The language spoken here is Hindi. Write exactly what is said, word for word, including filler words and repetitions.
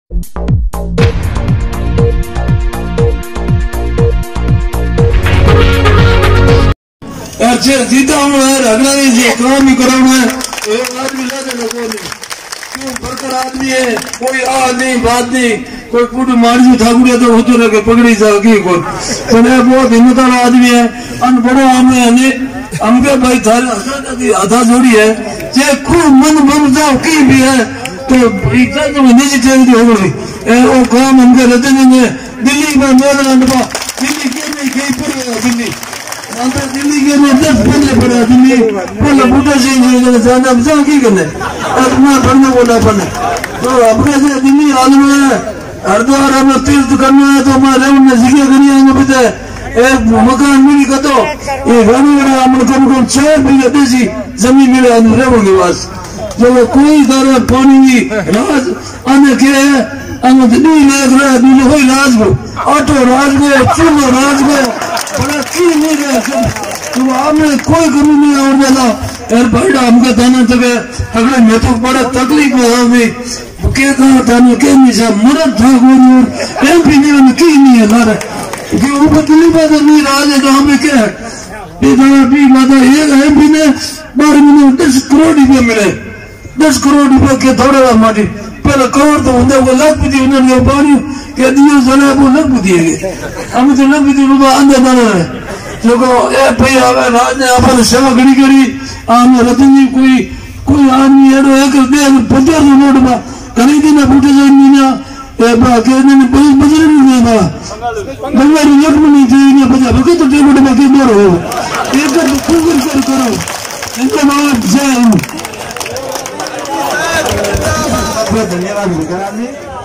अच्छा जीता हूँ यार अगला नहीं जी काम ही कराना है आदमी ज्यादा लगो नहीं क्यों बरकर आदमी है कोई आ नहीं बात नहीं कोई कुछ मारी ठाकुर तो होते रखे पकड़ी जागी कोई तो बहुत हिम्मत वाला आदमी है अनपढ़ो हमें हमें हमके भाई थारे हाथा जोड़ी है जे खूब मन बन जाओ की भी है तो इतना तो निजी चाहिए हो गई वो काम हमके रहते नहीं दिल्ली में मेलैंड में दिल्ली के नहीं कहीं पर दिल्ली दिल्ली के में दस पहले पड़ा दिल्ली बोला बूटा सिंह जी जाना बचा की करने अपना पढ़ने बोला पढ़ने तो अपने से दिल्ली आदमी है हरिद्वार में तीर्थ करना है तो हमारे उनने जिक्र करी है पता है एक मकान मिली का तो ये गाड़ी वाला हमने कम कम छह बीघे देसी जमीन मिले अंदर होगी बस जो कोई दर पानी की राज अन्य के है अन्य दिल्ली लेकर रहा दिल्ली कोई राज को ऑटो राज को चूल्हा राज को बड़ा की नहीं रहा तो आपने कोई कमी नहीं और देना यार भाई हमका थाना तक अगले मैं तो बड़ा तकलीफ में आ गई के कहा थाना के निशा मरद था कोई एम पी नहीं की नहीं है नारा कि ऊपर दिल्ली में तो नहीं राज है तो हमें क्या है बेचारा भी माता एक एम पी ने बारह महीने दस करोड़ रुपये मिले दस करोड़ रुपये के थोड़ा माटी पहले करोड़ तो होंगे वो लाख भी उन्होंने पानी के दियो सला वो लाख भी दिए हम तो लाख भी रुपये अंदर दाना है जो को ए भाई आवे राज ने अपन सेवा घड़ी करी आम रतन जी कोई कोई आदमी एडो एक दे पचास नोट में कहीं दिन बूटे जाए मीना ए बा के ने बज बजरे नहीं बा बंगाली नोट में नहीं चाहिए बजा बके तो टेबल में के बोर हो एक तो खूब कर करो इनका नाम जय धन्यवाद